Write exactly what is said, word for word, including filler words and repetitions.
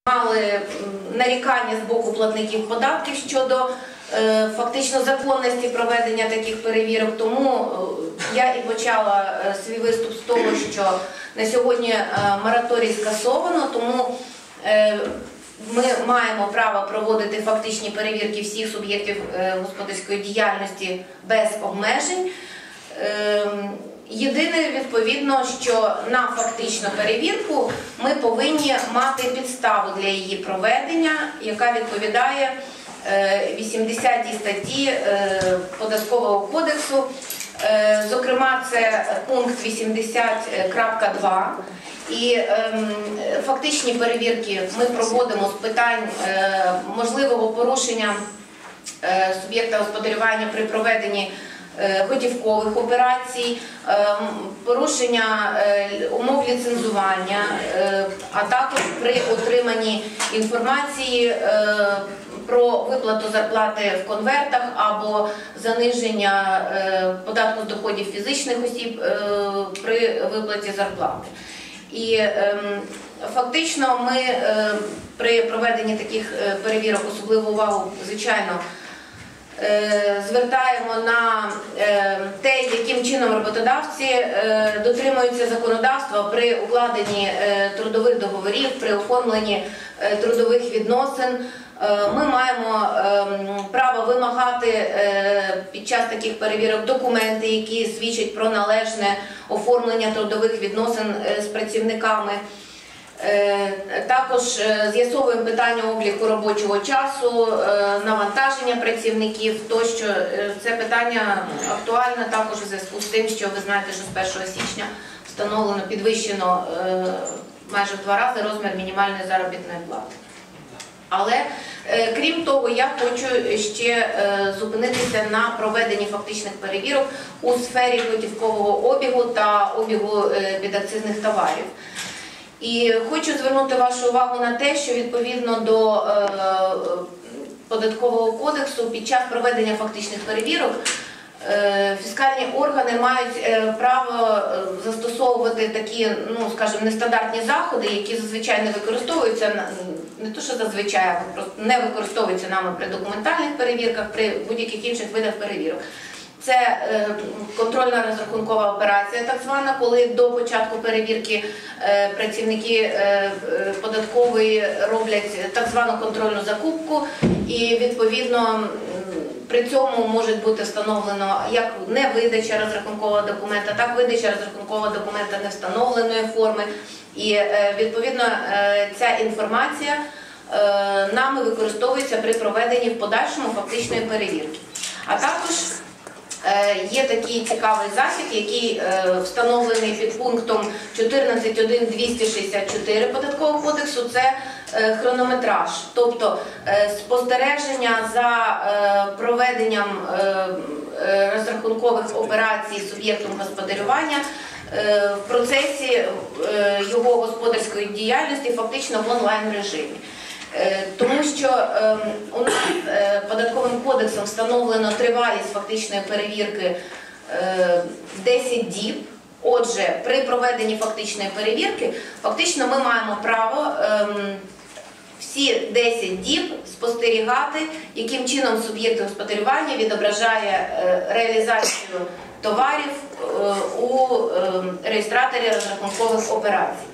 Мали нарікання з боку платників податків щодо е, фактично законності проведення таких перевірок, тому я і почала е, свій виступ з того, що на сьогодні е, мораторій скасовано, тому е, ми маємо право проводити фактичні перевірки всіх суб'єктів е, господарської діяльності без обмежень. Е, Єдине, відповідно, що на фактичну перевірку ми повинні мати підставу для її проведення, яка відповідає вісімдесятій статті Податкового кодексу. Зокрема, це пункт вісімдесят крапка два. І фактичні перевірки ми проводимо з питань можливого порушення суб'єкта господарювання при проведенні готівкових операцій, порушення умов ліцензування, а також при отриманні інформації про виплату зарплати в конвертах або заниження податку з доходів фізичних осіб при виплаті зарплати. І фактично ми при проведенні таких перевірок особливу увагу, звичайно, звертаємо на те, яким чином роботодавці дотримуються законодавства при укладенні трудових договорів, при оформленні трудових відносин. Ми маємо право вимагати під час таких перевірок документи, які свідчать про належне оформлення трудових відносин з працівниками. Також з'ясовуємо питання обліку робочого часу, навантаження працівників, тощо. Це питання актуальне також у зв'язку з тим, що ви знаєте, що з першого січня встановлено, підвищено майже в два рази розмір мінімальної заробітної плати. Але, крім того, я хочу ще зупинитися на проведенні фактичних перевірок у сфері готівкового обігу та обігу підакцизних товарів. І хочу звернути вашу увагу на те, що відповідно до е, Податкового кодексу під час проведення фактичних перевірок е, фіскальні органи мають е, право застосовувати такі, ну, скажімо, нестандартні заходи, які зазвичай не використовуються, не то що зазвичай, а просто не використовуються нами при документальних перевірках, при будь-яких інших видах перевірок. Це контрольна розрахункова операція, так звана, коли до початку перевірки працівники податкової роблять так звану контрольну закупку, і відповідно при цьому може бути встановлено як не видача розрахункового документа, так видача розрахункового документа не встановленої форми. І відповідно ця інформація нами використовується при проведенні в подальшому фактичної перевірки. А також є такий цікавий захід, який встановлений під пунктом чотирнадцять один двісті шістдесят чотири Податкового кодексу, це хронометраж, тобто спостереження за проведенням розрахункових операцій суб'єктом господарювання в процесі його господарської діяльності фактично в онлайн режимі. Тому що у нас Податковим кодексом встановлено тривалість фактичної перевірки десять діб. Отже, при проведенні фактичної перевірки фактично ми маємо право всі десять діб спостерігати, яким чином суб'єкт господарювання відображає реалізацію товарів у реєстраторі розрахункових операцій.